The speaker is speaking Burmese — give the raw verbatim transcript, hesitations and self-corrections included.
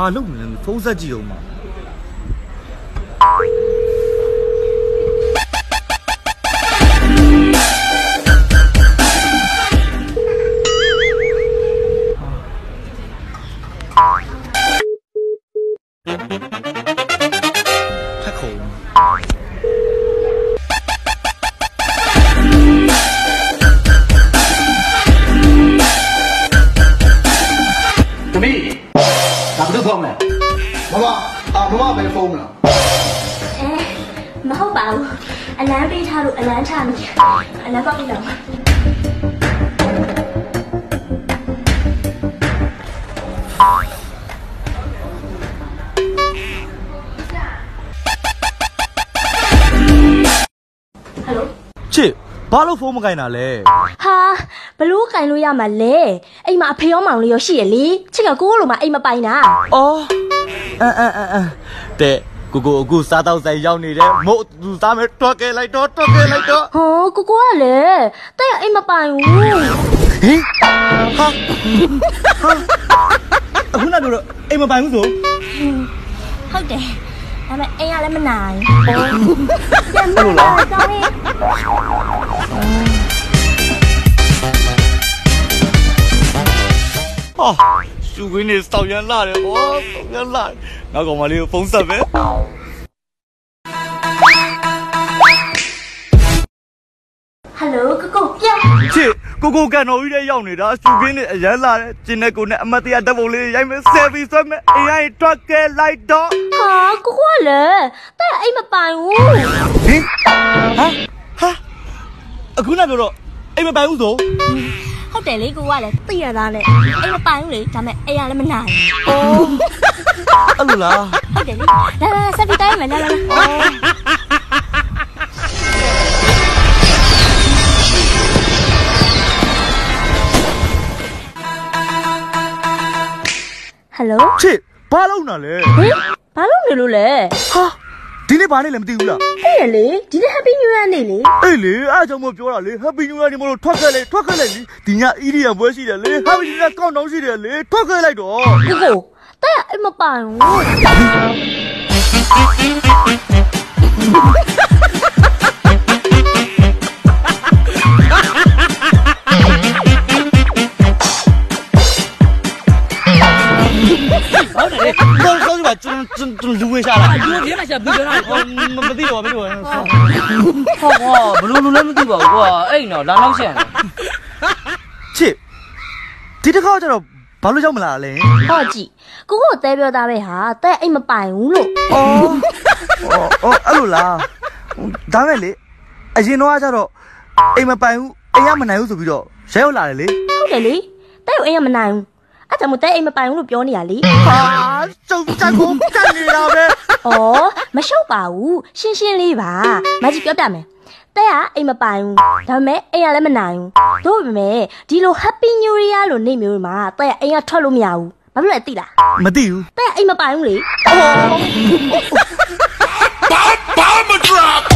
ဘာလုပ်နေလဲဖုန်းဆက်ကြည့်အောင်ပါ太口了。 သမီးဒါဘယ်လိုဖုန်းလဲမမအာမမပဲဖုန်းမလားအဲမဟုတ်ပါဘူးအလန်းပေးထားလို့အလန်းချနေအလန်းပေါက်ပြီးတော့ချစ်ဘာလို့ဖုန်းမကင်တာလဲဟာဘလို့ကင်လို့ရမှာလဲအိမ်မှာအဖေရောမောင်လေးရောရှိရလေချစ်ကကိုကိုလိုမှအိမ်မပိုင်တာအော်အန်အန်အန်တဲ့ကိုကိုအခုစားတော့ဆိုင်ရောက်နေတယ်မို့သူစားမယ်တွက်ခဲ့လိုက်တော့တွက်ခဲ့လိုက်တော့ဟောကိုကိုကလည်းတဲ့အိမ်မပိုင်ဘူးဟင်ဟာဟာအခုနကတော့အိမ်မပိုင်ဘူးဆိုဟုတ်တယ်ဒါပေမဲ့အိမ်ကလည်းမနိုင်ပြန်မလာတော့ရင်ဟာရှူခွင်းနေစောက်ရမ်းလာတယ်ဗောစောက်ရမ်းလာနောက်ကောင်မလေးကိုဖုန်းဆက်ပဲဟယ်လိုကိုကိုပြန်ချစ်ကိုကိုကန်တော်ကြီးတဲ့ရောက်နေတာရှူခွင်းနေအရမ်းလာတယ်ကျင်းတဲ့ကိုနဲ့အမတ်တရားဓာတ်ပုံလေးရိုက်မယ်ဆယ်ဖီဆွဲမယ်အိမ်ရိုင်းတွက်ခဲ့လိုက်တော့ဟာကိုကိုကလည်းတဲ့အိမ်မပိုင်ဘူးဟင်ဟာဟာအခုနကတော့အိမ်မပိုင်ဘူးဆိုဟုတ်တယ်လေကိုကလည်းသိရသားနဲ့အိမ်မပိုင်ဘူးလေဒါပေမဲ့အိမ်ကလည်းမနိုင်အော်အဲ့လိုလားဟုတ်တယ်လေလာလာဆက်ပြီးတိုင်းမယ်လာလာလာဟယ်လိုချစ်ဘာလုပ်နေလဲဟင်ဘာလုပ်နေလို့လဲဟာဒီနေ့ဘာနေလဲမသိဘူးလားသိရလေဒီနေ့ Happy New Year နေ့လေအေးလေအားကြောင့်မပြောတာလေ Happy New Year နေ့မလို့ထွက်ခဲ့လေထွက်ခဲ့လေဒီည E D M ပွဲရှိတယ်လေ Happy New Year ကောင်းတောင်းရှိတယ်လေထွက်ခဲ့လိုက်တော့ကိုကိုတဲ့အိမ်မပိုင်ဘူးဟုတ်တယ်တော့ဆိုပါကျွန်တော်ကျွန်တော်လူဝေးရှာလာလူဝေးမှာရှာပြီးပြောတာမသိတော့မသိတော့ဟောဟောဘလို့လူလည်းမသိပါဘူးကွာအဲ့နော်လာနောက်ရှန်ချစ်ဒီတစ်ခါကျတော့ဘာလို့ရောက်မလာလဲဟောကြည့်ကိုကိုတဲပြောသားပဲဟာတဲ့အိမ်မပိုင်ဘူးလို့အော်အော်အဲ့လိုလားဒါမဲ့လေအရင်တော့ကျတော့အိမ်မပိုင်ဘူးအိမ်ရမနိုင်ဘူးဆိုပြီးတော့ရဲရောက်လာတယ်လေဟုတ်တယ်လေတဲ့အိမ်ရမနိုင်ဘူးအဲ့ကြောင့်မတဲ့အိမ်မပိုင်ဘူးလို့ပြောနေရလေဟာစုံစမ်းကိုကြိုက်နေတာပဲဩမရှုပ်ပါဘူးရှင်းရှင်းလေးပါမကြီးပြောပြမယ်တဲ့ကအိမ်မပိုင်ဘူးဒါပေမဲ့အိမ်ကလည်းမနိုင်ဘူးတို့ပေမဲ့ဒီလို Happy New Year လို့နေ့မျိုးမှာတဲ့အိမ်ကထွက်လို့မရဘူးဘာဖြစ်လဲသိလားမသိဘူးတဲ့အိမ်မပိုင်ဘူးလေဘာဘာမ drop